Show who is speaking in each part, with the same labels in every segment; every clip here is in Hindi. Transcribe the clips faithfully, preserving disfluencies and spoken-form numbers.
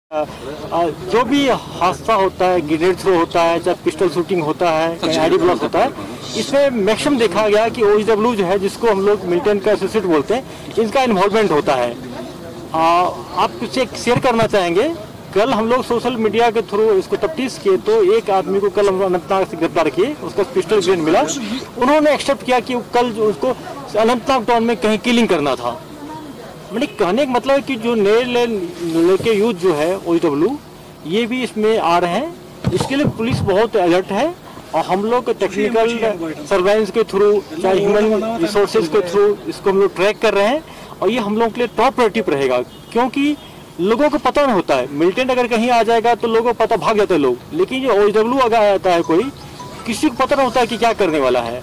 Speaker 1: जो भी हादसा होता है, ग्रेनेड थ्रो होता है, चाहे पिस्टल शूटिंग होता है, आईडी ब्लॉक होता है, इसमें मैक्सिमम देखा गया कि ओएचडब्ल्यू जो है, जिसको हम लोग मिलिटेंट का एसोसिएट बोलते हैं, इनका इन्वॉल्वमेंट होता है। आ, आप इसे शेयर करना चाहेंगे। कल हम लोग सोशल मीडिया के थ्रू इसको तफ्तीश किए तो एक आदमी को कल हम अनंतनाग से गिरफ्तार किए, उसका पिस्टल ग्रेनेड मिला। उन्होंने एक्सेप्ट किया कि कल जो उसको अनंतनाग टाउन में कहीं किलिंग करना था। मैंने कहने का मतलब है कि जो नए लड़के यूथ जो है ओएचडब्ल्यू, ये भी इसमें आ रहे हैं। इसके लिए पुलिस बहुत अलर्ट है और हम लोग टेक्निकल सर्वेलेंस के थ्रू, चाहे ह्यूमन रिसोर्सेज के थ्रू इसको हम लोग ट्रैक कर रहे हैं और ये हम लोगों के लिए टॉप प्रायोरिटी रहेगा, क्योंकि लोगों को पता नहीं होता है। मिलिटेंट अगर कहीं आ जाएगा तो लोगों को पता, भाग जाते हैं लोग, लेकिन जो ओएचडब्ल्यू अगर आता है कोई, किसी को पता नहीं होता है कि क्या करने वाला है।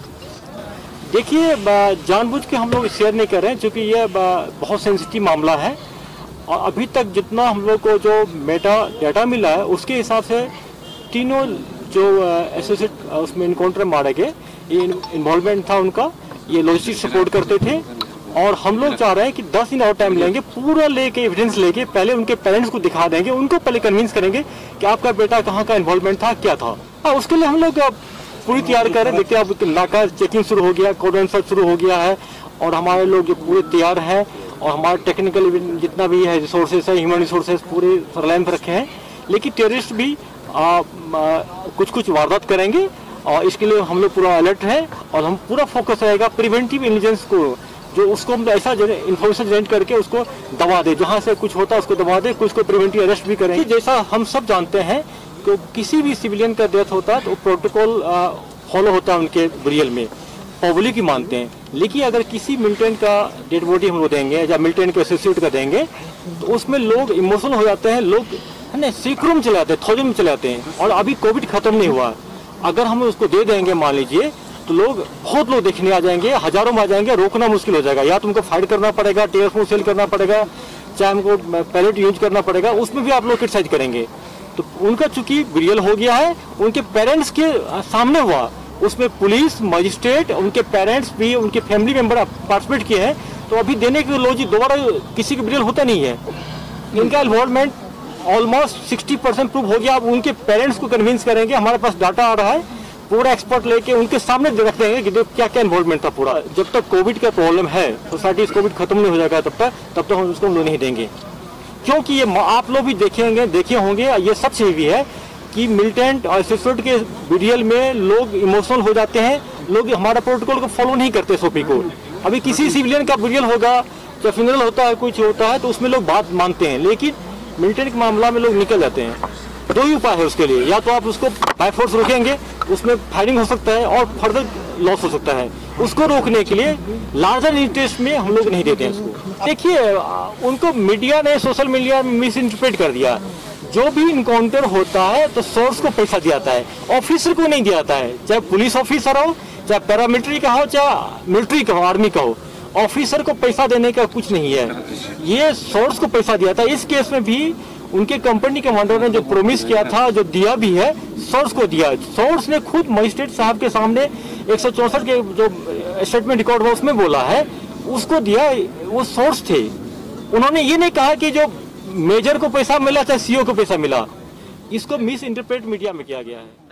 Speaker 1: देखिए, जानबूझ के हम लोग शेयर नहीं कर रहे हैं, क्योंकि ये बहुत सेंसिटिव मामला है और अभी तक जितना हम लोग को जो मेटा डाटा मिला है उसके हिसाब से तीनों जो एसोसिएट उसमें इनकाउंटर मारे गए, ये इन्वॉल्वमेंट था उनका, ये लॉजिस्टिक सपोर्ट करते थे। और हम लोग चाह रहे हैं कि दस दिन और टाइम लेंगे, पूरा लेके एविडेंस लेके पहले उनके पेरेंट्स को दिखा देंगे, उनको पहले कन्विंस करेंगे कि आपका बेटा कहाँ का इन्वॉल्वमेंट था, क्या था। हाँ, उसके लिए हम लोग पूरी तैयार कर रहे हैं। देखिए, अब नाका चेकिंग शुरू हो गया, कोड सर्च शुरू हो गया है और हमारे लोग जो पूरे तैयार हैं और हमारे टेक्निकल जितना भी है रिसोर्सेज है, ह्यूमन रिसोर्सेज पूरे सर्वेलेंस रखे हैं। लेकिन टेररिस्ट भी आ, आ, कुछ कुछ वारदात करेंगे और इसके लिए हम लोग पूरा अलर्ट है और हम पूरा फोकस रहेगा प्रिवेंटिव इंटेलिजेंस को, जो उसको हम ऐसा इन्फॉर्मेशन जनरेट करके उसको दबा दे, जहाँ से कुछ होता है उसको दबा दे, कुछ को प्रिवेंटिव अरेस्ट भी करेंगे। जैसा हम सब जानते हैं कि किसी भी सिविलियन का डेथ होता है तो प्रोटोकॉल फॉलो होता है उनके बुरियल में, पब्लिक ही मानते हैं। लेकिन अगर किसी मिलिटेंट का डेड बॉडी हम लोग देंगे या मिलिटेंट के एसोसिएट का देंगे तो उसमें लोग इमोशनल हो जाते हैं, लोग है ना सैकड़ों में चले जाते हैं, थाउजेंड में चले जाते हैं। और अभी कोविड खत्म नहीं हुआ, अगर हम उसको दे देंगे मान लीजिए, तो लोग बहुत लोग देखने आ जाएंगे, हजारों में आ जाएंगे, रोकना मुश्किल हो जाएगा। या तो उनको फाइट करना पड़ेगा, टीयर फोर्स सेल करना पड़ेगा, चाहे हमको पैलेट यूज करना पड़ेगा, उसमें भी आप लोग क्रिटिसाइज करेंगे। तो उनका चूंकि बिरियल हो गया है, उनके पेरेंट्स के सामने हुआ, उसमें पुलिस, मजिस्ट्रेट, उनके पेरेंट्स भी, उनके फैमिली मेंबर पार्टिसिपेट किए हैं, तो अभी देने के लोग दोबारा किसी का बिरियल होता नहीं है। इनका involvement almost sixty percent prove हो गया। अब उनके पेरेंट्स को कन्विंस करेंगे, हमारे पास डाटा आ रहा है, पूरा एक्सपर्ट लेके उनके सामने रख देंगे कि देखो क्या क्या इन्वॉल्वमेंट था पूरा। जब तक कोविड का प्रॉब्लम है, सोसाइटी कोविड खत्म नहीं हो जाएगा तब तक तब तक हम उसको नहीं देंगे, क्योंकि ये आप लोग भी देखेंगे देखे होंगे, ये सच भी है कि मिलिटेंट और एसोसिएट के बिरियल में लोग इमोशनल हो जाते हैं, लोग हमारा प्रोटोकॉल को फॉलो नहीं करते एसओपी को। अभी किसी सिविलियन का बिरियल होगा, चाहे फ्यूनरल होता है, कुछ होता है, तो उसमें लोग बात मानते हैं, लेकिन मिलिटेंट के मामला में लोग निकल जाते हैं। दो ही उपाय है उसके लिए, या तो आप उसको बाय फोर्स रोकेंगे, उसमें फायरिंग हो सकता है और फर्दर लॉस हो सकता है। उसको रोकने के लिए लार्जर इंटरेस्ट में हम लोग नहीं देते हैं उसको। देखिए, उनको मीडिया ने, सोशल मीडिया में मिस इंटरप्रेट कर दिया। जो भी इनकाउंटर होता है तो सोर्स को पैसा दिया जाता है, ऑफिसर को नहीं दिया जाता है। चाहे पुलिस ऑफिसर हो, चाहे पैरामिलिट्री का हो, चाहे मिलिट्री का हो, आर्मी का हो, ऑफिसर को पैसा देने का कुछ नहीं है, ये सोर्स को पैसा दिया था। इस केस में भी उनके कंपनी कमांडर ने जो प्रोमिस किया था, जो दिया भी है, सोर्स को दिया। सोर्स ने खुद मजिस्ट्रेट साहब के सामने एक सौ चौसठ के जो स्टेटमेंट रिकॉर्ड हुआ उसमें बोला है, उसको दिया, वो सोर्स थे। उन्होंने ये नहीं कहा कि जो मेजर को पैसा मिला चाहे सीओ को पैसा मिला। इसको मिस इंटरप्रेट मीडिया में किया गया है।